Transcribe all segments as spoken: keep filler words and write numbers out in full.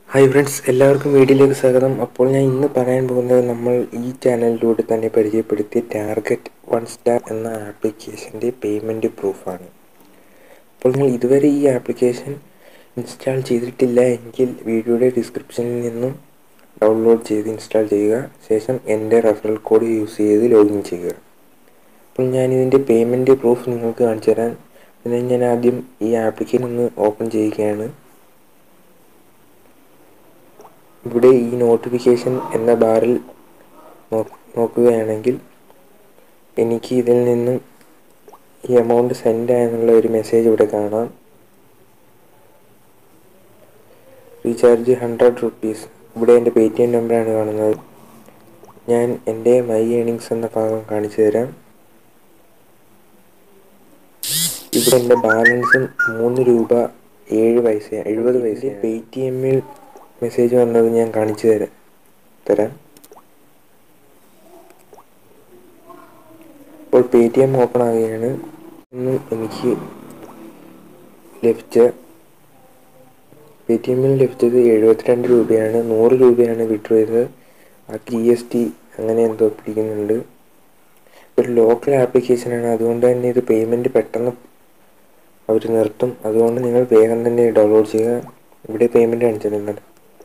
Hi friends, എല്ലാവർക്കും വീഡിയോയിലേക്ക് സ്വാഗതം. അപ്പോൾ ഞാൻ ഇന്ന് പറയാൻ പോകുന്നത് നമ്മൾ ഈ ചാനലിലൂടെ തന്നെ പരിചയപ്പെടുത്തിയ ടാർഗറ്റ് വൺ സ്റ്റാർ എന്ന ആപ്ലിക്കേഷൻ്റെ പേയ്മെൻറ്റ് പ്രൂഫാണ്. അപ്പോൾ നിങ്ങൾ ഇതുവരെ ഈ ആപ്ലിക്കേഷൻ ഇൻസ്റ്റാൾ ചെയ്തിട്ടില്ല എങ്കിൽ വീഡിയോയുടെ ഡിസ്ക്രിപ്ഷനിൽ നിന്നും ഡൗൺലോഡ് ചെയ്ത് ഇൻസ്റ്റാൾ ചെയ്യുക. ശേഷം എൻ്റെ റെഫറൽ കോഡ് യൂസ് ചെയ്ത് ലോഗിൻ ചെയ്യുക. അപ്പോൾ ഞാനിതിൻ്റെ പേയ്മെൻറ്റ് പ്രൂഫ് നിങ്ങൾക്ക് കാണിച്ചു തരാം. അതിന് ഞാൻ ആദ്യം ഈ ആപ്ലിക്കേഷൻ ഒന്ന് ഓപ്പൺ ചെയ്യുകയാണ്. ഇവിടെ ഈ നോട്ടിഫിക്കേഷൻ എന്ന ബാറിൽ നോക്കുകയാണെങ്കിൽ എനിക്ക് ഇതിൽ നിന്നും ഈ എമൗണ്ട് സെൻഡ് ആയെന്നുള്ള ഒരു മെസ്സേജ് ഇവിടെ കാണാം. Recharge hundred rupees. ഇവിടെ എൻ്റെ പേ ടി എം നമ്പറാണ് കാണുന്നത്. ഞാൻ എൻ്റെ മൈ ഏണിങ്സ് എന്ന ഭാഗം കാണിച്ചു തരാം. ഇവിടെ എൻ്റെ ബാലൻസും മൂന്ന് രൂപ ഏഴ് പൈസ എഴുപത് പൈസ. പേ ടി എമ്മിൽ മെസ്സേജ് വന്നത് ഞാൻ കാണിച്ചു തരാം തരാം ഇപ്പോൾ പേ ടി എം ഓപ്പൺ ആവുകയാണ്. ഇന്ന് എനിക്ക് ലഭിച്ച പേ ടി എമ്മിൽ ലഭിച്ചത് എഴുപത്തിരണ്ട് രൂപയാണ്. നൂറ് രൂപയാണ് വിഡ്രോ ചെയ്തത്. ബാക്കി ജി എസ് ടി അങ്ങനെ എന്തോ പിടിക്കുന്നുണ്ട്. ഒരു ലോക്കൽ ആപ്ലിക്കേഷനാണ്, അതുകൊണ്ട് തന്നെ ഇത് പേയ്മെൻറ്റ് പെട്ടെന്ന് അവർ നിർത്തും. അതുകൊണ്ട് നിങ്ങൾ വേഗം തന്നെ ഡൗൺലോഡ് ചെയ്യുക. ഇവിടെ പേയ്മെൻറ്റ് കാണിച്ചിട്ടുണ്ട്.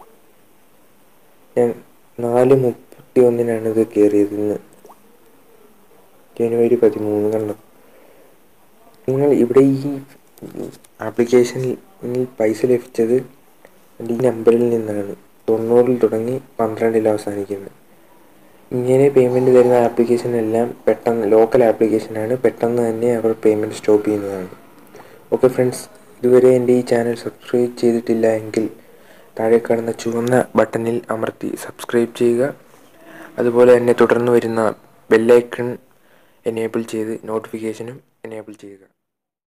ഞാൻ നാല് മുപ്പത്തി ഒന്നിനാണ് ഇത് കയറിയത്. ഇന്ന് ജനുവരി പതിമൂന്ന് കണ്ടു. നിങ്ങൾ ഇവിടെ ഈ ആപ്ലിക്കേഷനിൽ പൈസ ലഭിച്ചത് ഈ നമ്പറിൽ നിന്നാണ്. തൊണ്ണൂറിൽ തുടങ്ങി പന്ത്രണ്ടിൽ അവസാനിക്കുന്നത്. ഇങ്ങനെ പേയ്മെൻറ്റ് തരുന്ന ആപ്ലിക്കേഷനെല്ലാം പെട്ടെന്ന് ലോക്കൽ ആപ്ലിക്കേഷനാണ്. പെട്ടെന്ന് തന്നെ അവർ പേയ്മെൻറ്റ് സ്റ്റോപ്പ് ചെയ്യുന്നതാണ്. ഓക്കെ ഫ്രണ്ട്സ്, ഇതുവരെ എൻ്റെ ഈ ചാനൽ സബ്സ്ക്രൈബ് ചെയ്തിട്ടില്ല എങ്കിൽ താഴെ കാണുന്ന ചുവന്ന ബട്ടണിൽ അമർത്തി സബ്സ്ക്രൈബ് ചെയ്യുക. അതുപോലെ തന്നെ തുടർന്ന് വരുന്ന ബെല്ലൈക്കൺ എനേബിൾ ചെയ്ത് നോട്ടിഫിക്കേഷനും എനേബിൾ ചെയ്യുക.